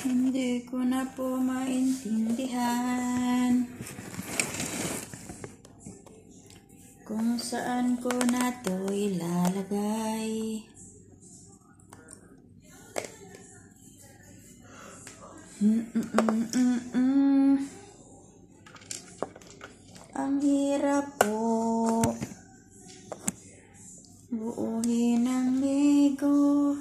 Hindi ko na po maintindihan kung saan ko na to ilalagay. Ang hirap po buuhin ang Lego.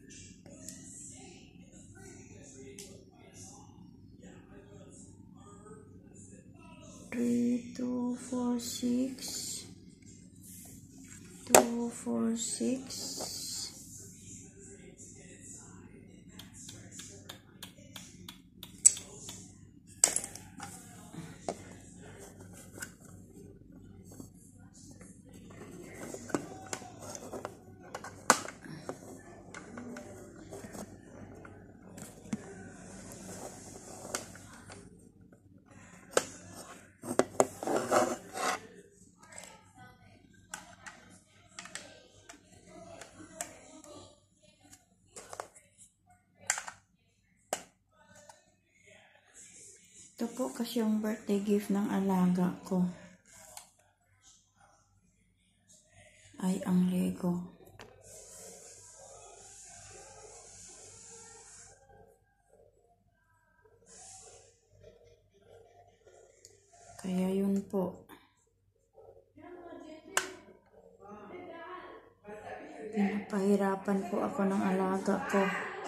3, 2, 4, 6, 2, 4, 6. Ito po kasi yung birthday gift ng alaga ko. Ay, ang Lego. Kaya yun po. Pinapahirapan po ako ng alaga ko.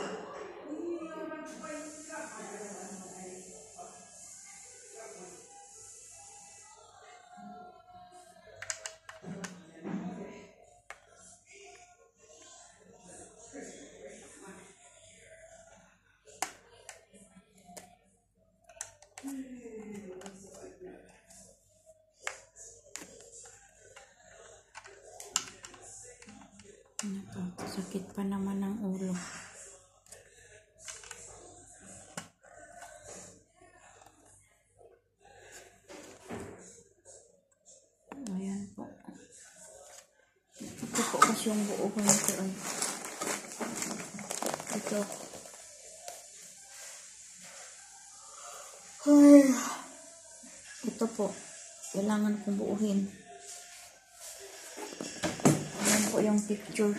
Sakit pa naman ng ulo. Ayan po. Ito po kasi yung buo ko nito. Ito. Ito po. Kailangan kong buuhin. Ayan po yung picture.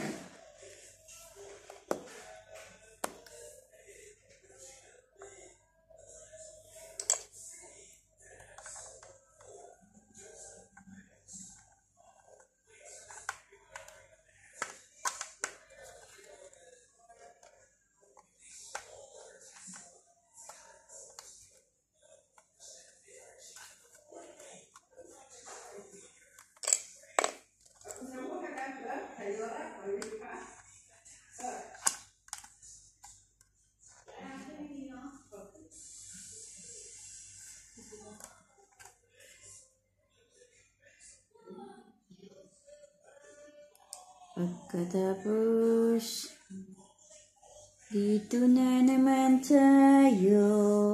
Pagkatapos, dito na naman tayo.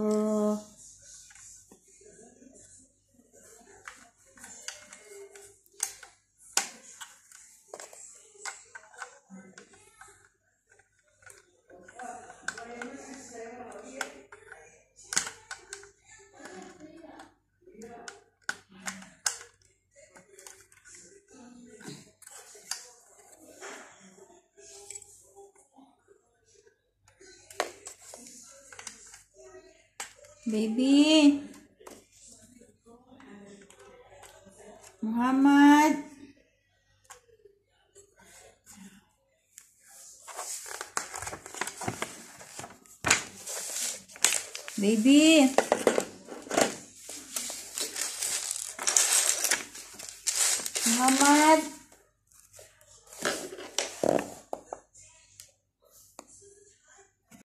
Baby Muhammad, baby Muhammad.